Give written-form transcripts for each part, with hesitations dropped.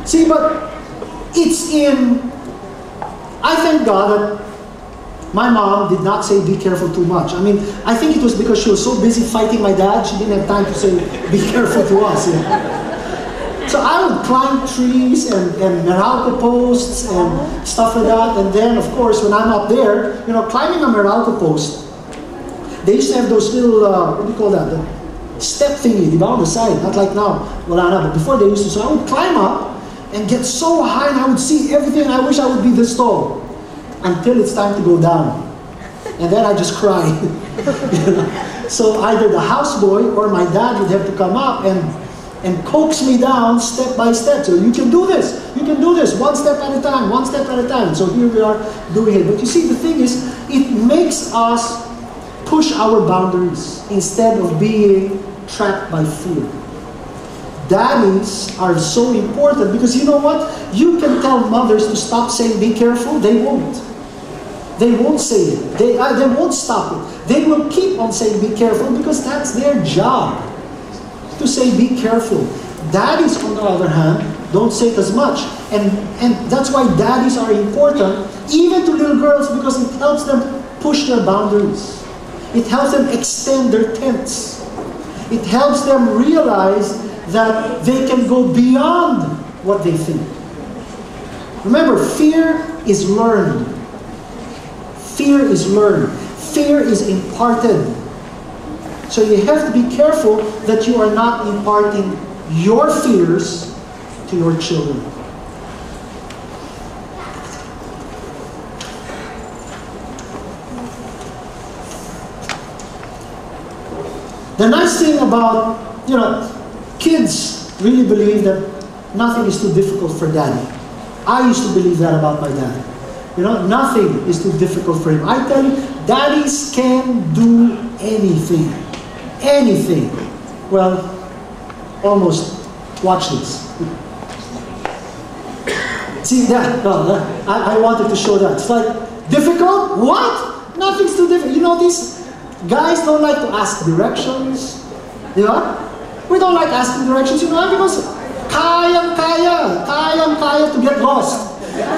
See, but it's in, I thank God that my mom did not say be careful too much. I mean, I think it was because she was so busy fighting my dad, she didn't have time to say be careful to us. So I would climb trees and Meralco posts and stuff like that. And then, of course, when I'm up there, you know, climbing a Meralco post, they used to have those little, what do you call that? The step thingy, on the side, not like now. Well, I know, but before they used to. So I would climb up and get so high and I would see everything and I wish I would be this tall. Until it's time to go down. And then I just cry. You know? So either the houseboy or my dad would have to come up and coax me down step by step. So you can do this, one step at a time, one step at a time. So here we are doing it. But you see, the thing is, it makes us push our boundaries instead of being trapped by fear. Daddies are so important because you know what? You can tell mothers to stop saying be careful, they won't. They won't say it. They won't stop it. They will keep on saying be careful because that's their job. To say be careful. Daddies, on the other hand, don't say it as much. And that's why daddies are important, even to little girls, because it helps them push their boundaries. It helps them extend their tents. It helps them realize that they can go beyond what they think. Remember, fear is learned. Fear is learned. Fear is imparted. So you have to be careful that you are not imparting your fears to your children. The nice thing about, you know, kids really believe that nothing is too difficult for daddy. I used to believe that about my dad. You know, nothing is too difficult for him. I tell you, daddies can do anything. Anything. Well, almost. Watch this. See that? No, I wanted to show that. It's like, difficult? What? Nothing's too difficult. You know, these guys don't like to ask directions. You know? We don't like asking directions, you know, because kayang-kaya to get lost.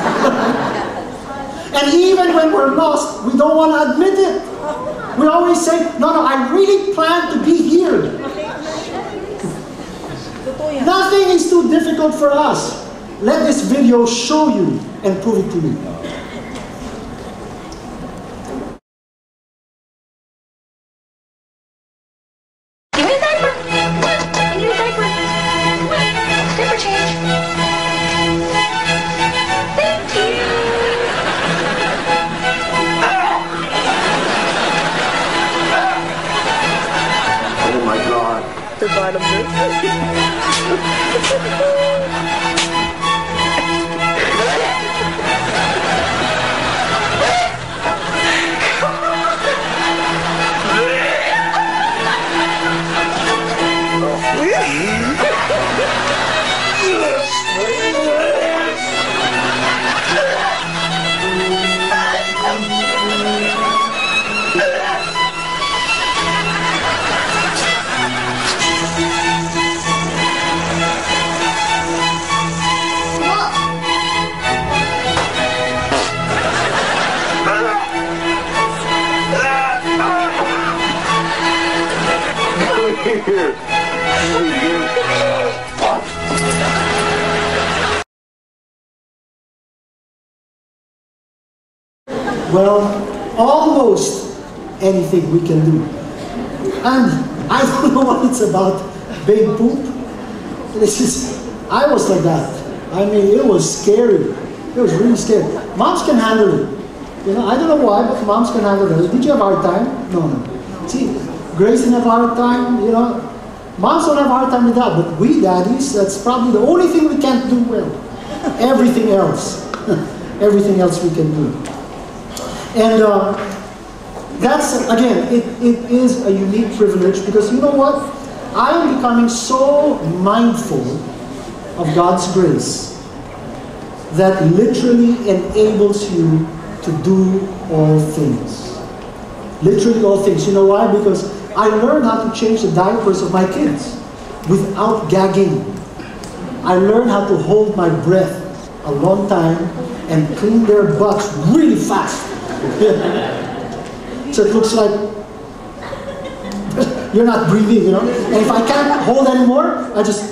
And even when we're lost, we don't want to admit it. We always say, no, I really plan to be here. Nothing is too difficult for us. Let this video show you and prove it to you. Well, almost anything we can do. And I don't know what it's about, big poop. I was like that. I mean, it was scary. It was really scary. Moms can handle it. You know, I don't know why, but moms can handle it. Did you have a hard time? No. See, Grace didn't have a hard time, you know. Moms don't have a hard time with that, but we daddies, that's probably the only thing we can't do well. Everything else. Everything else we can do. And that's, again, it is a unique privilege because you know what? I am becoming so mindful of God's grace that literally enables you to do all things. Literally all things. You know why? Because I learned how to change the diapers of my kids without gagging. I learned how to hold my breath a long time and clean their butts really fast. So it looks like you're not breathing, you know. And if I can't hold anymore, I just...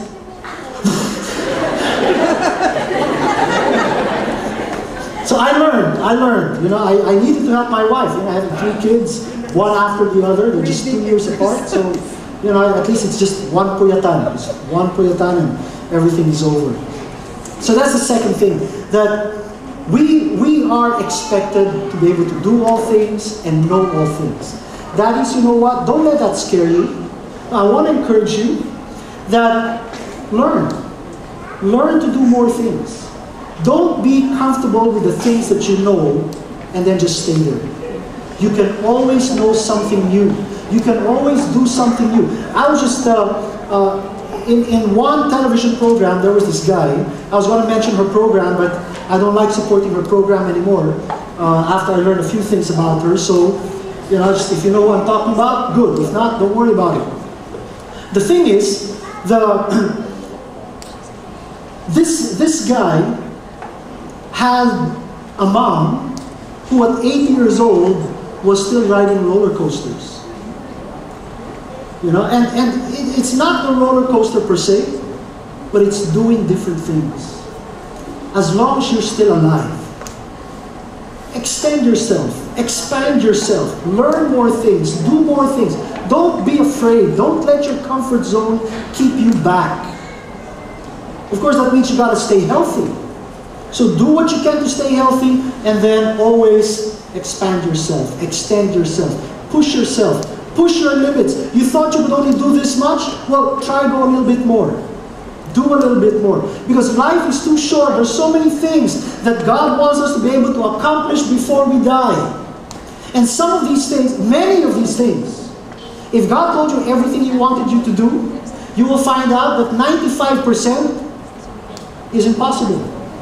So I learned, you know, I needed to help my wife. You know, I have 3 kids, one after the other. They're just 2 years apart. So, you know, at least it's just one puyatan. Just one puyatan and everything is over. So that's the second thing, that we are expected to be able to do all things and know all things. Daddies, you know what? Don't let that scare you. I want to encourage you that learn to do more things. Don't be comfortable with the things that you know and then just stay there. You can always know something new. You can always do something new. I was just in one television program, there was this guy. I was going to mention her program, but I don't like supporting her program anymore after I learned a few things about her. So, you know, just if you know what I'm talking about, good. If not, don't worry about it. The thing is, this guy had a mom who at 80 years old was still riding roller coasters. You know, and it's not the roller coaster per se, but it's doing different things. As long as you're still alive, extend yourself, expand yourself, learn more things, do more things. Don't be afraid. Don't let your comfort zone keep you back. Of course, that means you got to stay healthy. So do what you can to stay healthy, and then always expand yourself, extend yourself, push yourself, push your limits. You thought you could only do this much? Well, try to go a little bit more. Do a little bit more. Because life is too short. There's so many things that God wants us to be able to accomplish before we die. And some of these things, many of these things, if God told you everything He wanted you to do, you will find out that 95% is impossible.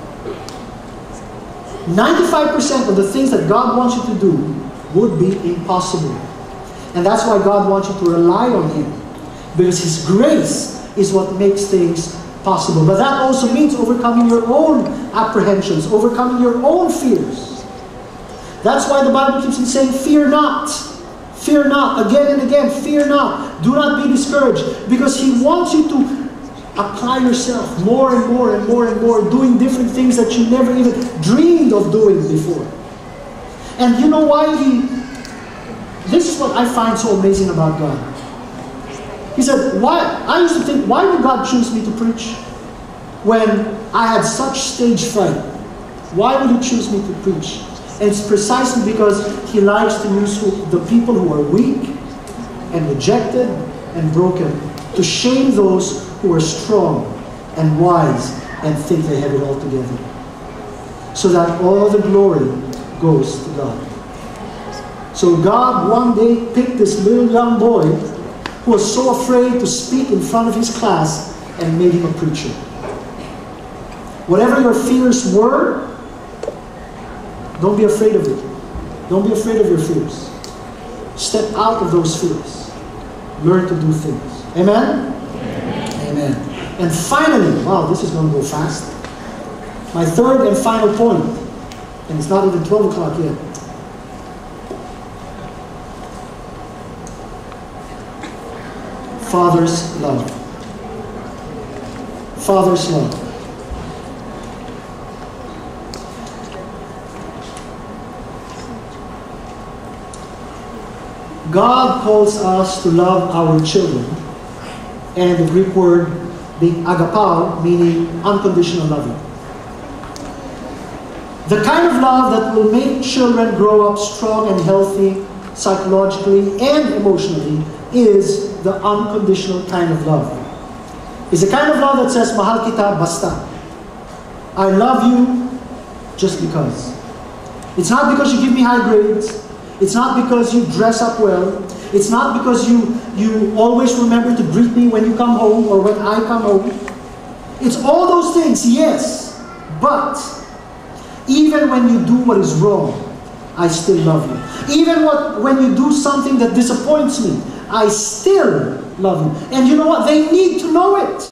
95% of the things that God wants you to do would be impossible. And that's why God wants you to rely on Him. Because His grace is what makes things possible. But that also means overcoming your own apprehensions, overcoming your own fears. That's why the Bible keeps on saying, fear not. Fear not. Again and again, fear not. Do not be discouraged. Because He wants you to apply yourself more and more and more and more, doing different things that you never even dreamed of doing before. And you know why this is what I find so amazing about God. He said, I used to think, why would God choose me to preach when I had such stage fright? Why would He choose me to preach? And it's precisely because He likes to use the people who are weak and rejected and broken to shame those who are strong and wise and think they have it all together. So that all the glory goes to God. So God one day picked this little young boy who was so afraid to speak in front of his class and made him a preacher. Whatever your fears were, don't be afraid of it. Don't be afraid of your fears. Step out of those fears. Learn to do things. Amen? Amen. And finally, wow, this is going to go fast. My third and final point, and it's not even 12 o'clock yet. Father's love. Father's love. God calls us to love our children, and the Greek word being agapao, meaning unconditional loving. The kind of love that will make children grow up strong and healthy psychologically and emotionally is the unconditional kind of love. It's the kind of love that says, mahal kita basta. I love you just because. It's not because you give me high grades. It's not because you dress up well. It's not because you always remember to greet me when you come home or when I come home. It's all those things, yes. But even when you do what is wrong, I still love you. Even when you do something that disappoints me, I still love you. And you know what? They need to know it.